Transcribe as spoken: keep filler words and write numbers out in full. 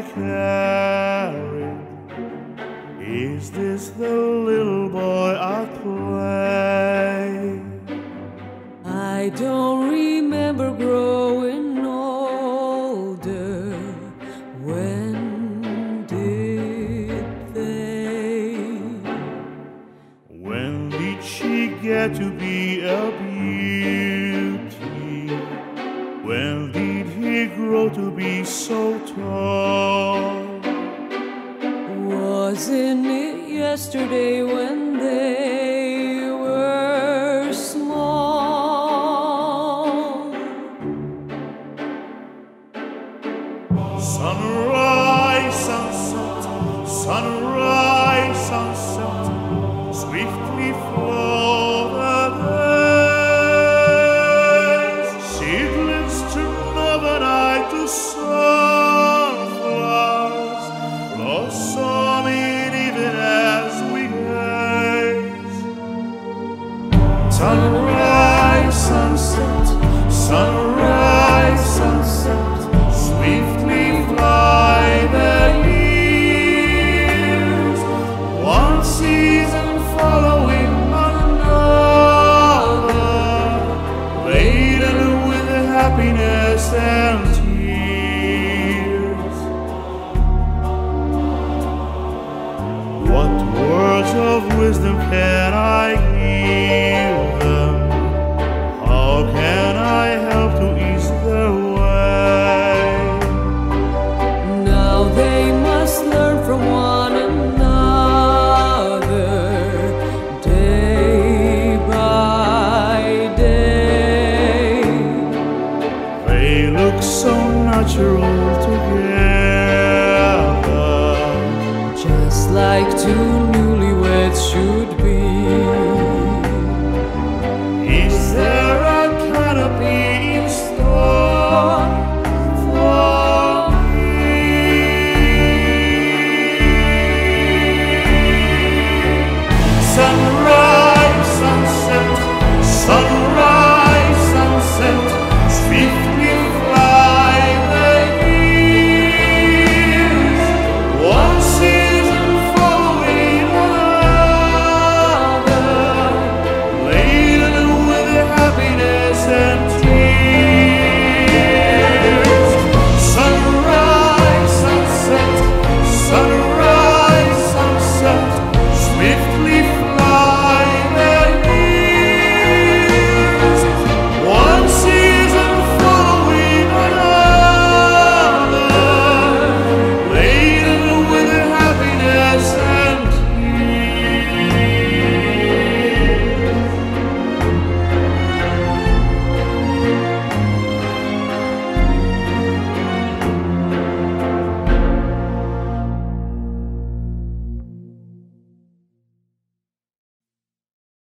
carried? Is this the little boy I play? I don't remember growing older. When did they? When did she get to be a beauty? When did he grow to be so tall? Wasn't it yesterday when